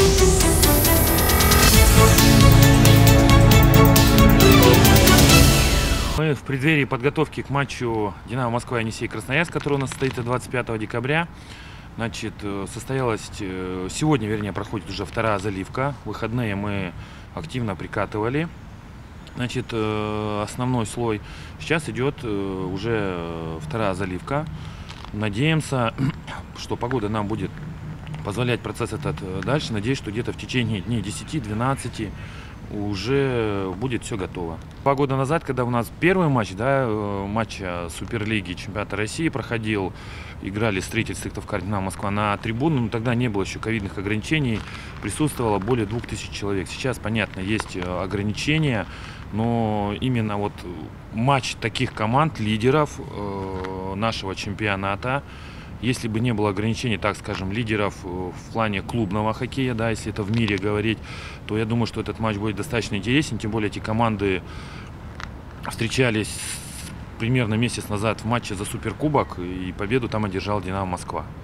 Мы в преддверии подготовки к матчу «Динамо Москва» и «Енисей Красноярск», который у нас состоится 25 декабря. Значит, сегодня, вернее, проходит уже вторая заливка. В выходные мы активно прикатывали. Значит, основной слой. Сейчас идет уже вторая заливка. Надеемся, что погода нам будет позволять процесс этот дальше. Надеюсь, что где-то в течение дней 10-12 уже будет все готово. 2 года назад, когда у нас первый матч, матча Суперлиги чемпионата России проходил, играли встретить Сыктывкар «Динамо Москва» на трибуну, но тогда не было еще ковидных ограничений, присутствовало более 2000 человек. Сейчас, понятно, есть ограничения, но именно вот матч таких команд, лидеров нашего чемпионата, если бы не было ограничений, так скажем, лидеров в плане клубного хоккея, если это в мире говорить, то я думаю, что этот матч будет достаточно интересен. Тем более эти команды встречались примерно месяц назад в матче за Суперкубок, и победу там одержал «Динамо Москва».